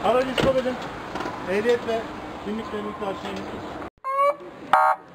Aracı stop edin. Ehliyet ve kimlikle birlikte aşağı inin.